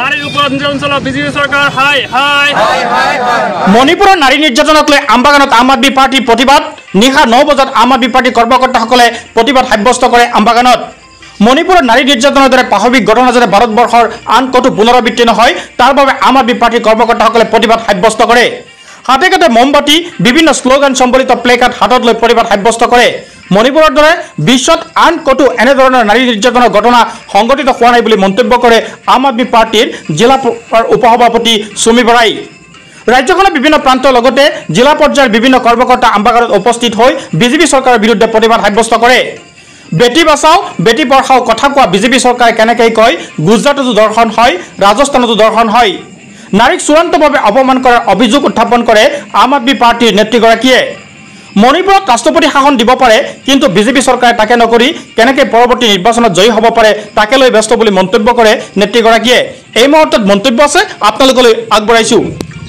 মণিপুৰৰ নাৰী নিৰ্যাতনক লৈ আমবাগানত আম আদমি পাৰ্টিৰ প্ৰতিবাদ নিশা 9 বজাত আম আদমি পাৰ্টিৰ কৰ্মকৰ্তাসকলে প্ৰতিবাদ সাব্যস্ত কৰে আমবাগানত মণিপুৰৰ নাৰী নিৰ্যাতনৰ দৰে পাশবিক ঘটনা যাতে ভাৰতবৰ্ষৰ আন কতো পুনৰাবৃত্তি নহয় তাৰ বাবে আম আদমি পাৰ্টিৰ কৰ্মকৰ্তাসকলে প্ৰতিবাদ সাব্যস্ত কৰে হাতে কাটে মমবাতি বিভিন্ন স্লোগান সম্বলিত প্লেকাৰ্ড হাতত লৈ প্ৰতিবাদ সাব্যস্ত কৰে মণিপুৰৰ দৰে বিশ্বত আন কতো এনে ধৰণৰ নাৰী নিৰ্যাতনৰ ঘটনা সংঘটিত হোৱা নাই বুলি মন্তব্য কৰে আম আদমি পাৰ্টিৰ জিলা উপসভাপতি সুমি বৰাই ৰাজ্যখনৰ বিভিন্ন প্ৰান্তৰ লগতে জিলা পৰ্যায়ৰ বিভিন্ন কৰ্মকৰ্তা আমবাগানত উপস্থিত হৈ বিজেপি চৰকাৰৰ বিৰুদ্ধে প্ৰতিবাদ সাব্যস্ত কৰে বেটি বাঁচাও বেটি পঢ়াও কথা কোৱা বিজেপি চৰকাৰে কেনেকৈ কয় গুজৰাটতো দৰ্শন হয় ৰাজস্থানতো দৰ্শন হয় নাৰীক চূড়ান্তভাৱে অপমান কৰাৰ অভিযোগ উত্থাপন কৰে আম আদমি পাৰ্টিৰ নেত্ৰীগৰাকীয়ে মণিপুৰত ৰাষ্ট্ৰপতি শাসন দিব পাৰে কিন্তু বিজেপি চৰকাৰে তাকে নকৰি কেনেকৈ পৰৱৰ্তী নিৰ্বাচনত জয়ী হ'ব পাৰে তাকে লৈ ব্যস্ত বুলি মন্তব্য কৰে নেত্ৰীগৰাকীয়ে এই মুহূৰ্তত মন্তব্য আছে আপোনালোকলৈ আগবঢ়াইছো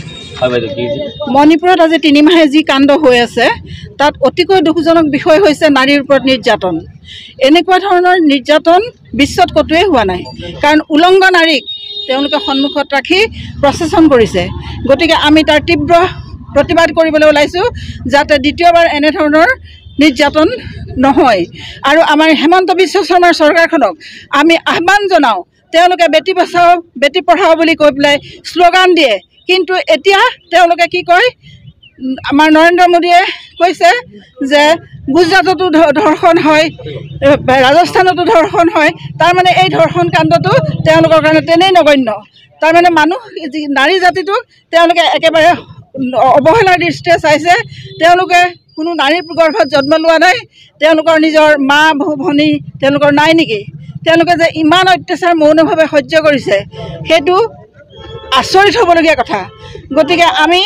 মণিপুৰত আজি 3 মাহে যি কাণ্ড হৈ আছে তাত অতিকৈ দুখজনক বিষয় হৈছে নাৰীৰ ওপৰত নিৰ্যাতন এনেকুৱা ধৰণৰ নিৰ্যাতন বিশ্বত কতোৱে হোৱা নাই কাৰণ উলংগ নাৰীক তেওঁলোকে সন্মুখত ৰাখি প্ৰচেছন কৰিছে গতিকে আমি তাৰ তীব্ৰ প্ৰতিবাদ কৰিবলৈ ওলাইছো যাতে দ্বিতীয়বাৰ এনে ধৰণৰ নিৰ্যাতন নহয় আৰু আমাৰ হেমন্ত বিশ্ব শৰ্মাৰ চৰকাৰখনক আমি আহ্বান জনাও তেওঁলোকে বেটি বচাও বেটি পঢ়াও বুলি কৈ পেলাই স্লোগান দিয়ে কিন্তু এতিয়া তেওঁলোকে কি কয় আমাৰ নৰেন্দ্ৰ মোদীয়ে কৈছে যে গুজৰাটতো ধৰ্ষণ হয় ৰাজস্থানতো ধৰ্ষণ হয় তাৰ মানে এই ধৰ্ষণ কাণ্ডটো তেওঁলোকৰ কাৰণে তেনেই নগণ্য তাৰ মানে মানুহ নাৰী জাতিটোক তেওঁলোকে একেবাৰে অৱহেলাৰ দৃষ্টিৰে চাইছে তেওঁলোকে কোনো নাৰীৰ গৰ্ভত জন্ম লোৱা নাই তেওঁলোকৰ নিজৰ মা ভনী তেওঁলোকৰ নাই নেকি তেওঁলোকে যে ইমান অত্যাচাৰ মৌনভাৱে সহ্য কৰিছে সেইটো আচৰিত হ'বলগীয়া কথা গতিকে আমি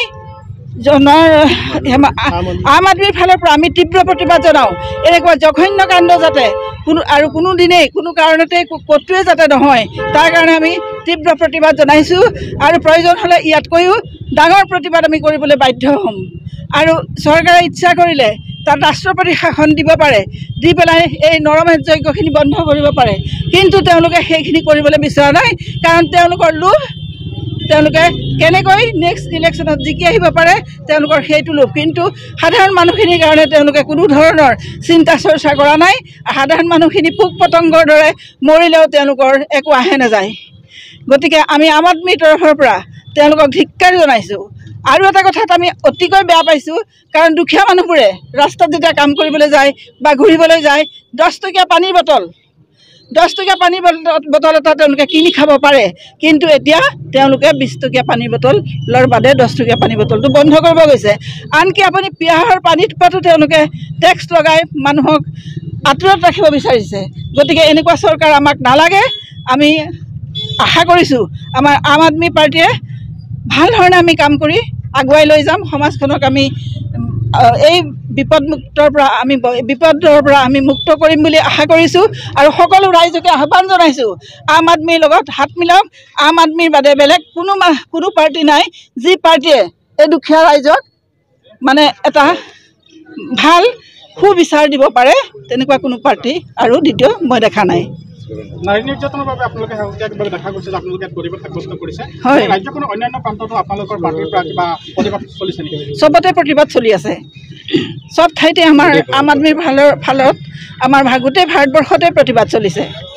আম আদমিৰ ফালৰ পৰা আমি তীব্ৰ প্ৰতিবাদ জনাওঁ এনেকুৱা জঘন্য কাণ্ড যাতে কোনো দিনেই কোনো কাৰণতে কতোৱে যাতে নহয় তাৰ কাৰণে আমি তীব্ৰ প্ৰতিবাদ জনাইছোঁ আৰু প্ৰয়োজন হ'লে ইয়াতকৈও ডাঙৰ প্ৰতিবাদ আমি কৰিবলৈ বাধ্য হ'ম আৰু চৰকাৰে ইচ্ছা কৰিলে তাত ৰাষ্ট্ৰপতি শাসন দিব পাৰে দি পেলাই এই নৰমেধ যজ্ঞখিনি বন্ধ কৰিব পাৰে কিন্তু তেওঁলোকে সেইখিনি কৰিবলৈ বিচৰা নাই কাৰণ তেওঁলোকৰ লোভ তেওঁলোকে কেনেকৈ নেক্সট ইলেকশ্যনত জিকি আহিব পাৰে তেওঁলোকৰ সেইটো লোভ কিন্তু সাধাৰণ মানুহখিনিৰ কাৰণে তেওঁলোকে কোনো ধৰণৰ চিন্তা চৰ্চা কৰা নাই সাধাৰণ মানুহখিনি পোক পতংগৰ দৰে মৰিলেও তেওঁলোকৰ একো আহে নাযায় গতিকে আমি আম আদমিৰ তৰফৰ পৰা তেওঁলোকক ধিক্কাৰ জনাইছোঁ আৰু এটা কথাত আমি অতিকৈ বেয়া পাইছোঁ কাৰণ দুখীয়া মানুহবোৰে ৰাস্তাত যেতিয়া কাম কৰিবলৈ যায় বা ঘূৰিবলৈ যায় 10 টকীয়া পানীৰ বটল 10 টকীয়া পানীৰ বটল এটা তেওঁলোকে কিনি খাব পাৰে কিন্তু এতিয়া তেওঁলোকে 20 টকীয়া পানীৰ বটলৰ বাদে 10 টকীয়া পানীৰ বটলটো বন্ধ কৰিব গৈছে আনকি আপুনি পিয়াহৰ পানীত পাতো তেওঁলোকে টেক্স লগাই মানুহক আঁতৰত ৰাখিব বিচাৰিছে গতিকে এনেকুৱা চৰকাৰ আমাক নালাগে আমি আশা কৰিছোঁ আমাৰ আম আদমি পাৰ্টিয়ে ভাল ধৰণে আমি কাম কৰি আগুৱাই লৈ যাম সমাজখনক আমি এই বিপদৰ পৰা আমি মুক্ত কৰিম বুলি আশা কৰিছোঁ আৰু সকলো ৰাইজকে আহ্বান জনাইছোঁ আম আদমিৰ লগত হাত মিলাওক আম আদমিৰ বাদে বেলেগ কোনো পাৰ্টি নাই যি পাৰ্টিয়ে এই দুখীয়া ৰাইজক মানে এটা ভাল সুবিচাৰ দিব পাৰে তেনেকুৱা কোনো পাৰ্টি আৰু দ্বিতীয় মই দেখা নাই নাৰী নিৰ্যাতনৰ বাবে আপোনালোকে শেহতীয়াভাৱে দেখা গৈছে যে আপোনালোকে প্ৰতিবাদ সাব্যস্ত কৰিছে ৰাজ্যখনৰ অন্যান্য প্ৰান্ততো আপোনালোকৰ পাৰ্টিৰ পৰা কিবা প্ৰতিবাদ চলিছে নেকি চবতে প্ৰতিবাদ চলি আছে সব ঠাইতে আমাৰ আম আদমিৰ ফালত আমাৰ গোটেই ভাৰতবৰ্ষতে প্ৰতিবাদ চলিছে